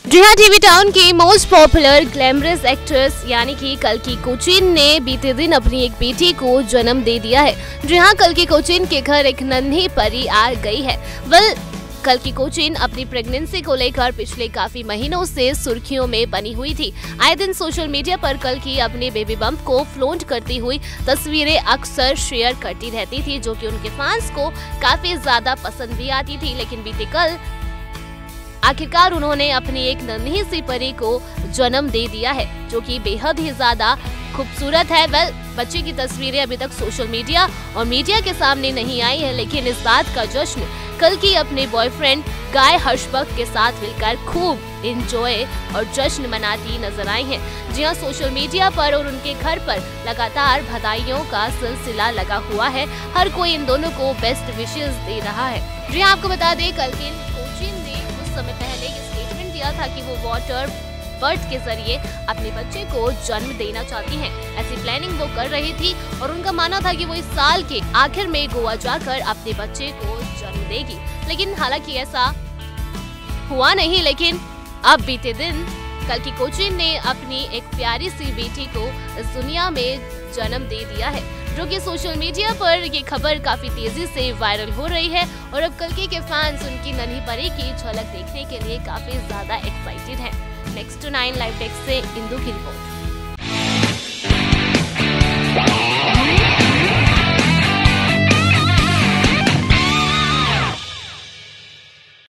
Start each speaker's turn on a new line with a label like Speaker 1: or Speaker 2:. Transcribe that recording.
Speaker 1: जी हाँ, TV town की most popular glamorous actress यानी कि कल्कि कोचिन ने बीते दिन अपनी एक बेटी को जन्म दे दिया है। जी हाँ, कल्कि कोचिन के घर एक नन्ही परी आ गई है। कल्कि कोचिन अपनी प्रेगनेंसी को लेकर पिछले काफी महीनों से सुर्खियों में बनी हुई थी। आए दिन सोशल मीडिया पर कल्कि अपने बेबी बम्प को फ्लॉन्ट करती हुई तस्वीरें अक्सर शेयर करती रहती थी, जो कि उनके फैंस को काफी ज्यादा पसंद भी आती थी। लेकिन बीते कल आखिरकार उन्होंने अपनी एक नन्ही सी परी को जन्म दे दिया है, जो कि बेहद ही ज्यादा खूबसूरत है। बच्चे की तस्वीरें अभी तक सोशल मीडिया और मीडिया के सामने नहीं आई है, लेकिन इस बात का जश्न कल्कि अपने बॉयफ्रेंड गाय हर्षभक्त के साथ मिलकर खूब एंजॉय और जश्न मनाती नजर आई हैं। जी हाँ, सोशल मीडिया पर और उनके घर पर लगातार बधाइयों का सिलसिला लगा हुआ है। हर कोई इन दोनों को बेस्ट विशेस दे रहा है। जी हाँ, आपको बता दें, कल्कि कोचिन ने कुछ समय पहले ये स्टेटमेंट दिया था कि वो वाटर बर्थ के जरिए अपने बच्चे को जन्म देना चाहती हैं। ऐसी प्लानिंग वो कर रही थी और उनका मानना था कि वो इस साल के आखिर में गोवा जाकर अपने बच्चे को जन्म देगी। लेकिन हालांकि ऐसा हुआ नहीं। लेकिन अब बीते दिन कल्कि कोचिन ने अपनी एक प्यारी सी बेटी को इस दुनिया में जन्म दे दिया है, जो कि सोशल मीडिया पर ये खबर काफी तेजी से वायरल हो रही है। और अब कल्कि के फैंस उनकी नन्ही परी की झलक देखने के लिए काफी ज्यादा एक्साइटेड हैं। नेक्स्ट 9 लाइव टेक्स्ट से इंदू की रिपोर्ट।